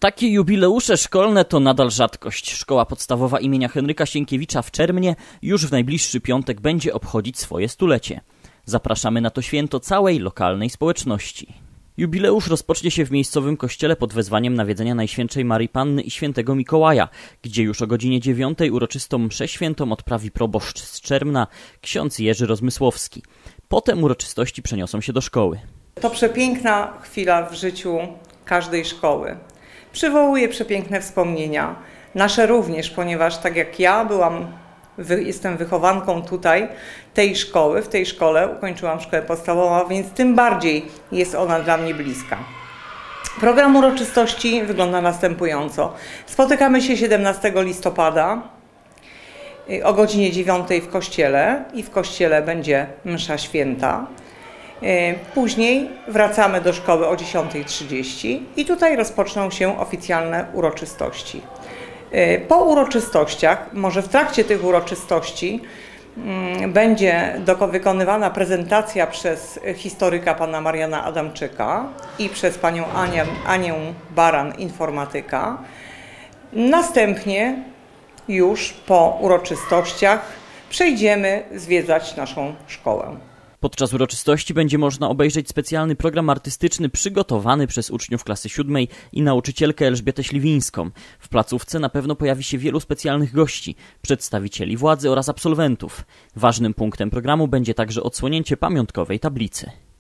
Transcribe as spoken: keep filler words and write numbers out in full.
Takie jubileusze szkolne to nadal rzadkość. Szkoła podstawowa imienia Henryka Sienkiewicza w Czermnie już w najbliższy piątek będzie obchodzić swoje stulecie. Zapraszamy na to święto całej lokalnej społeczności. Jubileusz rozpocznie się w miejscowym kościele pod wezwaniem nawiedzenia Najświętszej Maryi Panny i Świętego Mikołaja, gdzie już o godzinie dziewiątej uroczystą mszę świętą odprawi proboszcz z Czermna, ksiądz Jerzy Rozmysłowski. Potem uroczystości przeniosą się do szkoły. To przepiękna chwila w życiu każdej szkoły. Przywołuje przepiękne wspomnienia. Nasze również, ponieważ tak jak ja byłam, wy, jestem wychowanką tutaj, tej szkoły, w tej szkole ukończyłam szkołę podstawową, więc tym bardziej jest ona dla mnie bliska. Program uroczystości wygląda następująco. Spotykamy się siedemnastego listopada o godzinie dziewiątej w kościele i w kościele będzie msza święta. Później wracamy do szkoły o dziesiątej trzydzieści i tutaj rozpoczną się oficjalne uroczystości. Po uroczystościach, może w trakcie tych uroczystości, będzie wykonywana prezentacja przez historyka pana Mariana Adamczyka i przez panią Anię, Anię Baran, informatyka. Następnie już po uroczystościach przejdziemy zwiedzać naszą szkołę. Podczas uroczystości będzie można obejrzeć specjalny program artystyczny przygotowany przez uczniów klasy siódmej i nauczycielkę Elżbietę Śliwińską. W placówce na pewno pojawi się wielu specjalnych gości, przedstawicieli władzy oraz absolwentów. Ważnym punktem programu będzie także odsłonięcie pamiątkowej tablicy.